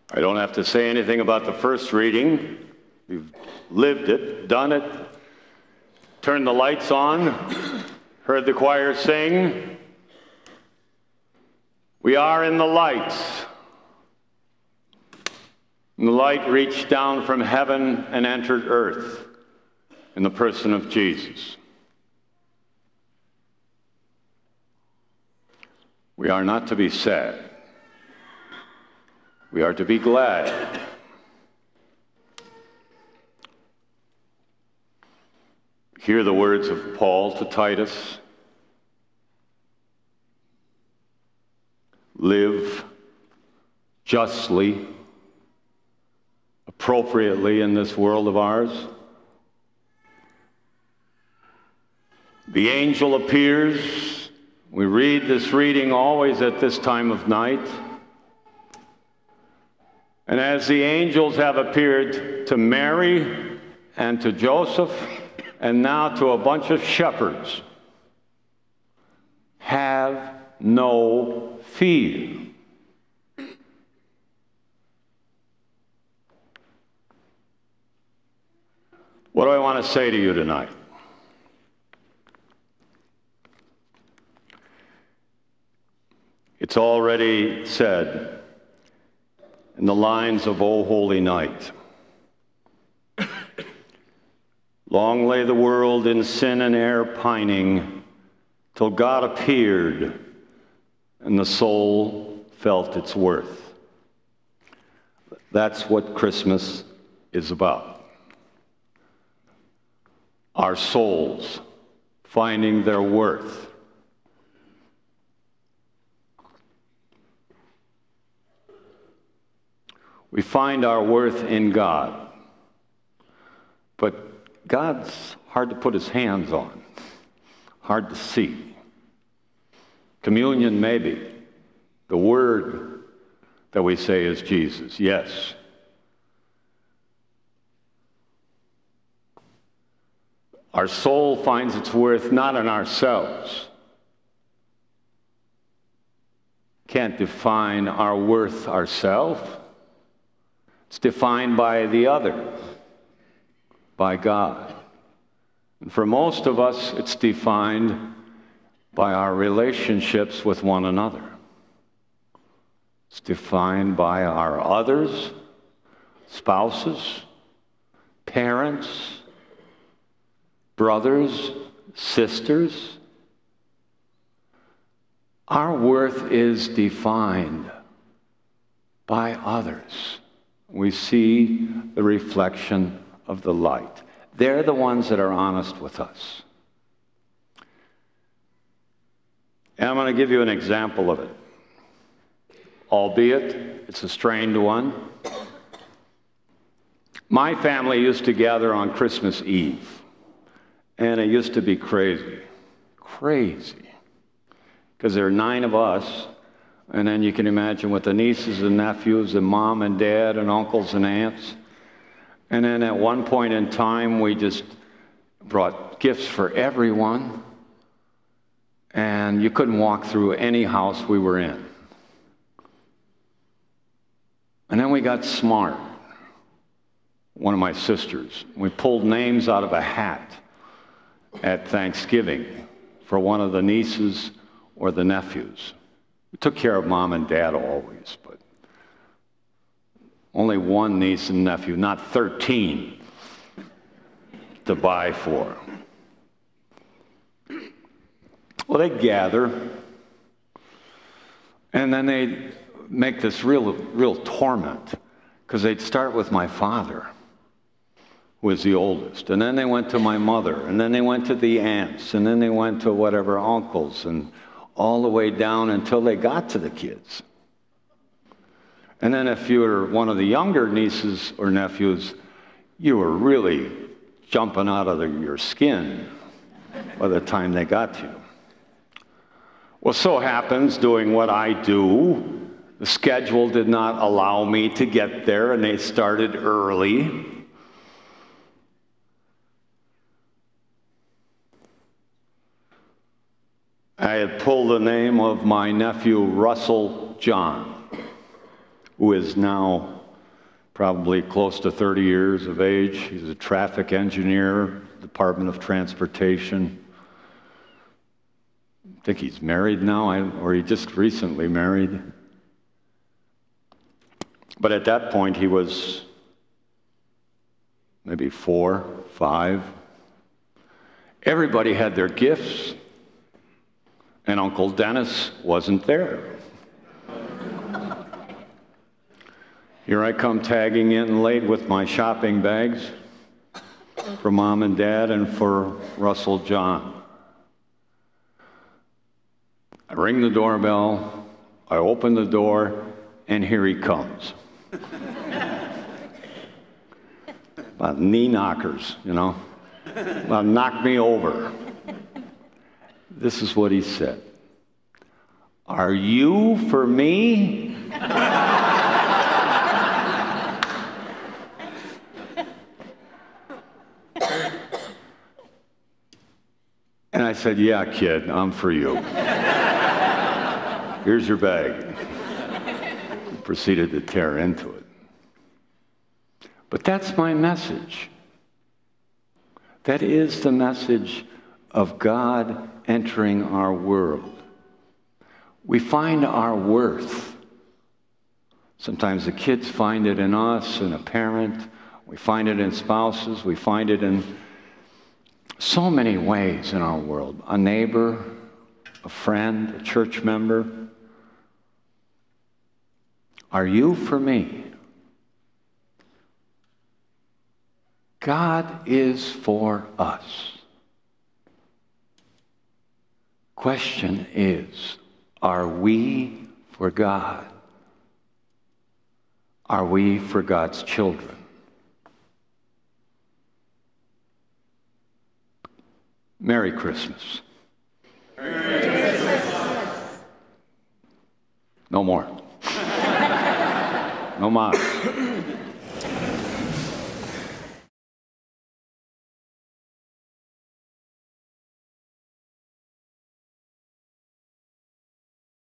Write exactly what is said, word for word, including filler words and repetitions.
I don't have to say anything about the first reading. You've lived it, done it, turned the lights on, heard the choir sing. We are in the light. And the light reached down from heaven and entered earth in the person of Jesus. We are not to be sad. We are to be glad. Hear the words of Paul to Titus. Live justly, appropriately in this world of ours. The angel appears. We read this reading always at this time of night. And as the angels have appeared to Mary and to Joseph, and now to a bunch of shepherds, have no fear. What do I want to say to you tonight? It's already said in the lines of O Holy Night. Long lay the world in sin and error pining, till God appeared and the soul felt its worth. That's what Christmas is about. Our souls finding their worth. We find our worth in God, but God's hard to put his hands on, hard to see. Communion, maybe. The word that we say is Jesus, yes. Our soul finds its worth not in ourselves. Can't define our worth ourselves. It's defined by the other, by God. And for most of us, it's defined by our relationships with one another. It's defined by our others, spouses, parents, brothers, sisters. Our worth is defined by others. We see the reflection of the light. They're the ones that are honest with us. And I'm going to give you an example of it, albeit it's a strained one. My family used to gather on Christmas Eve, and it used to be crazy, crazy, because there are nine of us, and then you can imagine with the nieces and nephews and mom and dad and uncles and aunts. And then at one point in time, we just brought gifts for everyone, and you couldn't walk through any house we were in. And then we got smart, one of my sisters. We pulled names out of a hat at Thanksgiving for one of the nieces or the nephews. We took care of mom and dad always, but only one niece and nephew, not thirteen, to buy for. Well, they gather, and then they'd make this real, real torment, because they'd start with my father, who was the oldest, and then they went to my mother, and then they went to the aunts, and then they went to whatever uncles, and all the way down until they got to the kids. And then if you were one of the younger nieces or nephews, you were really jumping out of the, your skin by the time they got to you. Well, so happens, doing what I do, the schedule did not allow me to get there, and they started early. I had pulled the name of my nephew, Russell John, who is now probably close to thirty years of age. He's a traffic engineer, Department of Transportation. I think he's married now, or he just recently married. But at that point, he was maybe four, five. Everybody had their gifts, and Uncle Dennis wasn't there. Here I come tagging in late with my shopping bags for Mom and Dad and for Russell John. I ring the doorbell, I open the door, and here he comes. About knee knockers, you know, about knock me over. This is what he said. "Are you for me?" And I said, "Yeah, kid, I'm for you. Here's your bag." And proceeded to tear into it. But that's my message. That is the message of God entering our world. We find our worth. Sometimes the kids find it in us, in a parent. We find it in spouses. We find it in so many ways in our world. A neighbor, a friend, a church member. Are you for me? God is for us. Question is, are we for God? Are we for God's children? Merry Christmas. Merry Christmas. No more. No more.